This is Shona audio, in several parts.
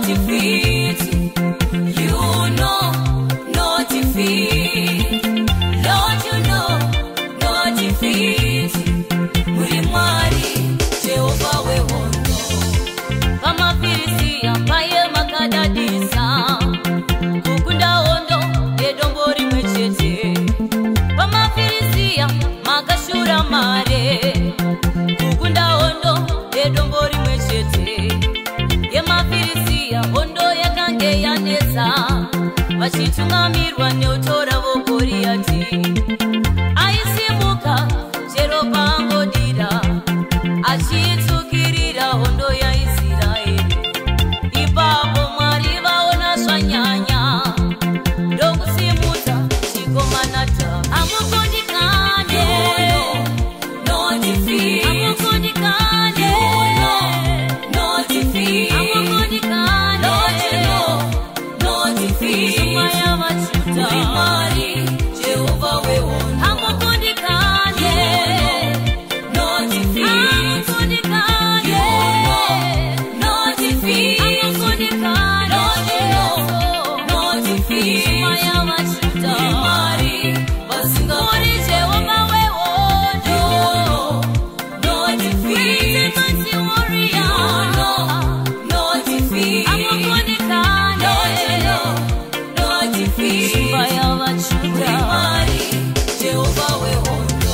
defeat. You know, no defeat. Lord, you know, no defeat. Mulimwari, Jehovah we hondo. Kama Filisia, paye makadadisa. Kukunda hondo, edombori mwechete. Kama Filisia, makashura mare. Kukunda hondo, edombori mwechete. Yema Filisia, hondo yakange yanesa. Vachitungamirwa neutora vogoriati. Aisimuka, chero pangodira. Achitsukirira hondo ya Israeli. Ipapo Mwari vaona zvanyanya. Ndokusimuta chikomanata. Amukundikane, no defeat. Amukundikane, no defeat. Amukundikane, Lord, you know, no defeat. Sumaya vachuta. Mulimwari, Jehovah we hondo. Amukundikane, no defeat. Amukundikane, no defeat. Amukundikane, Lord, you know, no defeat. Sumaya vachuta. Mulimwari, vasingakoni, Jehovah we hondo. No defeat. Mighty warrior. No defeat. Amukundikane, Lord, you know, no defeat. Sumaya vachuta. Mulimwari, Jehovah we hondo.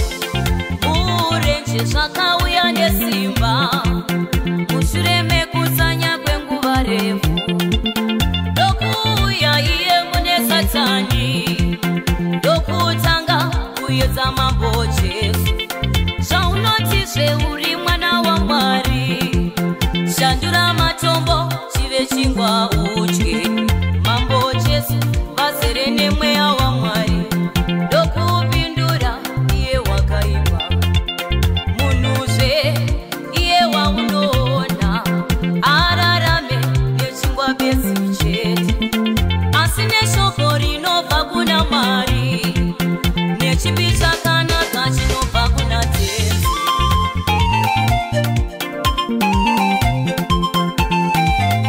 Urenje zvakauya nesimba. Mushure mekusanya kwenguva refu. Ndokuuya iye mune Satani. Ndokutanga kuedza mambo Jesu. Zvaunoti zveuri mwana waMwari. Shandura matombo chive chingwa udye. Mambo Jesu vazere nemweya waMwari. Ndokupindura iye wakaipa. Munhuzve iye waunoona. Ararame nechingwa bedzi chete. Asi neshoko rinobva kuna Mwari. Nechipi chakanaka chinobva kuna Jesu.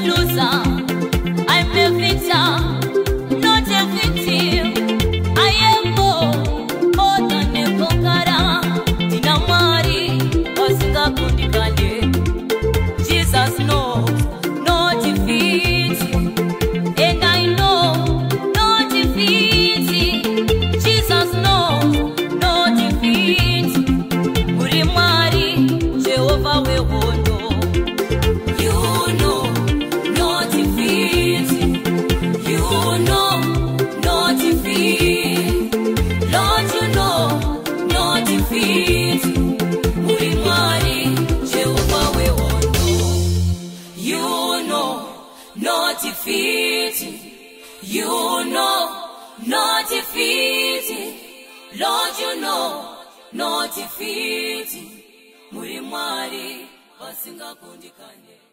loser, I'm a victor, not a victim. I am more than a conqueror. Dinamari, Osinga Kundikane. Jesus knows no defeat, and I know no defeat. Jesus knows no defeat. Murimari, Jehovah we won't. You know no defeat. You know no defeat. Lord, you know no defeat. Murimari, Jehovah we won't. You know no defeat. You know no defeat. Lord, you know no defeat. Murimari, Osinga Kundikane.